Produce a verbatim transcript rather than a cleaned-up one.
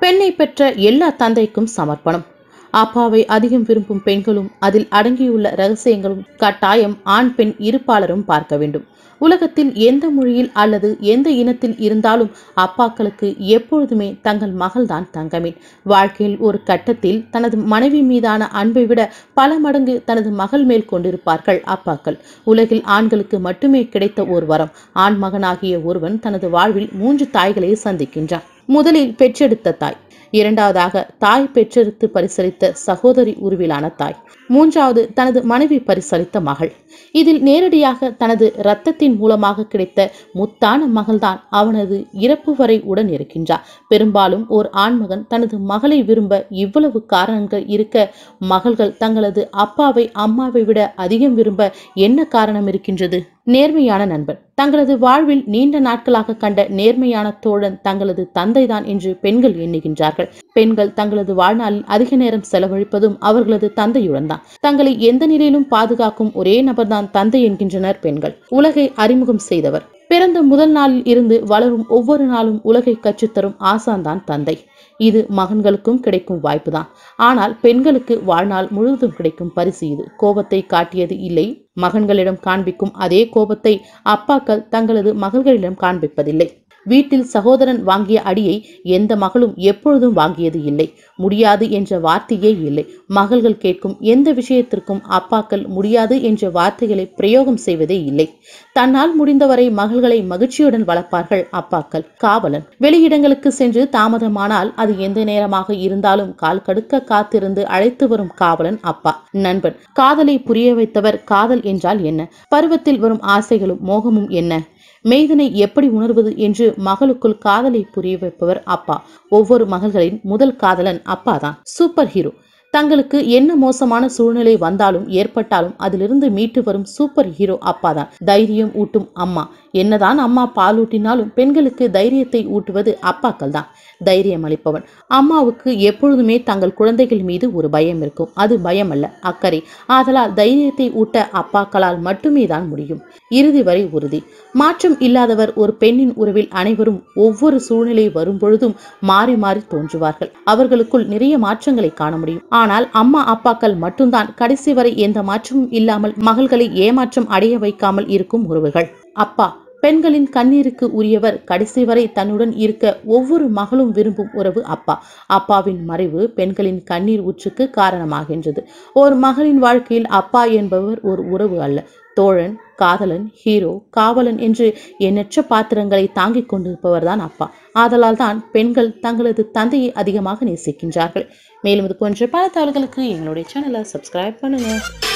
பெண்ணை பெற்ற எல்லா தந்தைக்கும் சமர்ப்பணம். அப்பாவை அதிகம் விரும்பும் பெண்களும் அதில் அடங்கியுள்ள ரகசியங்களும் கட்டாயம் ஆண் பெண் இருப்பாளரும் பார்க்க வேண்டும். உலகத்தில் எந்த மொழியில் அல்லது எந்த இனத்தில் இருந்தாலும் அப்பாக்களுக்கு எப்பொழுதுமே தங்கள் மகள்தான் தங்கமேன். வாழ்க்கையில் ஒரு கட்டத்தில் தனது மனைவி மீதான அன்பை விட பல மடங்கு தனது மகள் மேல் கொண்டிருப்பார்கள் அப்பாக்கள். உலகில் ஆண்களுக்கு மட்டுமே கிடைத்த ஒரு வரம். ஆண் மகனாகிய ஒருவன் தனது வாழ்வில் மூன்று தாய்களை சந்திக்கின்றான். முதலில் பெற்றெடுத்த தாய், இரண்டாவதாக தாய் பெற்றெடுத்து பரிசளித்த சகோதரி உருவிலான தாய், மூன்றாவது தனது மனைவி பரிசளித்த மகள். இதில் நேரடியாக தனது இரத்தத்தின் மூலமாக கிடைத்த முத்தான மகள்தான் அவனது இறப்பு வரை உடன் இருக்கின்றார். பெரும்பாலும் ஓர் ஆண்மகன் தனது மகளை விரும்ப இவ்வளவு காரணங்கள் இருக்க, மகள்கள் தங்களது அப்பாவை அம்மாவை விட அதிகம் விரும்ப என்ன காரணம் இருக்கின்றது? நேர்மையான நண்பன், தங்களது வாழ்வில் நீண்ட நாட்களாக கண்ட நேர்மையான தோழன் தங்களது தந்தைதான் என்று பெண்கள் எண்ணுகின்றார்கள். பெண்கள் தங்களது வாழ்நாளில் அதிக நேரம் செலவழிப்பதும் அவர்களது தந்தையுடன் தான். தங்களை எந்த நிலையிலும் பாதுகாக்கும் ஒரே நபர்தான் தந்தை என்கின்றனர் பெண்கள். உலகை அறிமுகம் செய்தவர், பிறந்த முதல் நாளில் இருந்து வளரும் ஒவ்வொரு நாளும் உலகை கற்றுத்தரும் ஆசான்தான் தந்தை. இது மகன்களுக்கும் கிடைக்கும் வாய்ப்புதான். ஆனால் பெண்களுக்கு வாழ்நாள் முழுவதும் கிடைக்கும் பரிசு இது. கோபத்தை காட்டியது இல்லை. மகன்களிடம் காண்பிக்கும் அதே கோபத்தை அப்பாக்கள் தங்களது மகள்களிடம் காண்பிப்பதில்லை. வீட்டில் சகோதரன் வாங்கிய அடியை எந்த மகளும் எப்பொழுதும் வாங்கியது இல்லை. முடியாது என்ற வார்த்தையே இல்லை. மகள்கள் கேட்கும் எந்த விஷயத்திற்கும் அப்பாக்கள் முடியாது என்ற வார்த்தைகளை பிரயோகம் செய்வதே இல்லை. தன்னால் முடிந்தவரை மகள்களை மகிழ்ச்சியுடன் வளர்ப்பார்கள் அப்பாக்கள். காவலன், வெளியிடங்களுக்கு சென்று தாமதமானால் அது எந்த நேரமாக இருந்தாலும் கால் கடுக்க காத்திருந்து அழைத்து வரும் காவலன் அப்பா. நண்பன், காதலை புரிய வைத்தவர். காதல் என்றால் என்ன? பருவத்தில் வரும் ஆசைகளும் மோகமும் என்ன? மெய்தனை எப்படி உணர்வது என்று மகளுக்குள் காதலை புரிய வைப்பவர் அப்பா. ஒவ்வொரு மகள்களின் முதல் காதலன் அப்பாதான். Super hero. தங்களுக்கு என்ன மோசமான சூழ்நிலை வந்தாலும் ஏற்பட்டாலும் அதிலிருந்து மீட்டு வரும் சூப்பர் ஹீரோ அப்பாதான். தைரியம் ஊட்டும் அம்மா. என்னதான் அம்மா பாலூட்டினாலும் பெண்களுக்கு தைரியத்தை ஊட்டுவது அப்பாக்கள் தான். தைரியம் அளிப்பவன். அம்மாவுக்கு எப்பொழுதுமே தங்கள் குழந்தைகள் மீது ஒரு பயம் இருக்கும். அது பயம் அல்ல, அக்கறை. ஆதலால் தைரியத்தை ஊட்ட அப்பாக்களால் மட்டுமே தான் முடியும். இறுதி வரை உறுதி. மாற்றம் இல்லாதவர் ஒரு பெண்ணின் உறவில் அனைவரும் ஒவ்வொரு சூழ்நிலை வரும் பொழுதும் மாறி மாறி தோன்றுவார்கள். அவர்களுக்குள் நிறைய மாற்றங்களை காண முடியும். ஆனால் அம்மா அப்பாக்கள் மட்டும்தான் கடைசி வரை எந்த மாற்றமும் இல்லாமல் மகள்களை ஏமாற்றம் அடைய வைக்காமல் இருக்கும் உறவுகள். அப்பா பெண்களின் கண்ணீருக்கு உரியவர். கடைசி வரை தன்னுடன் இருக்க ஒவ்வொரு மகளும் விரும்பும் உறவு அப்பா. அப்பாவின் மறைவு பெண்களின் கண்ணீர் ஊற்றுக்கு காரணமாகின்றது. ஒரு மகளின் வாழ்க்கையில் அப்பா என்பவர் ஒரு உறவு அல்ல, தோழன், காதலன், ஹீரோ, காவலன் என்று எண்ணற்ற பாத்திரங்களை தாங்கிக் கொண்டிருப்பவர்தான் அப்பா. ஆதலால் தான் பெண்கள் தங்களது தந்தையை அதிகமாக நேசிக்கின்றார்கள். மேலும் இது போன்ற பல தகவல்களுக்கு எங்களுடைய சேனலை சப்ஸ்கிரைப் பண்ணுங்க.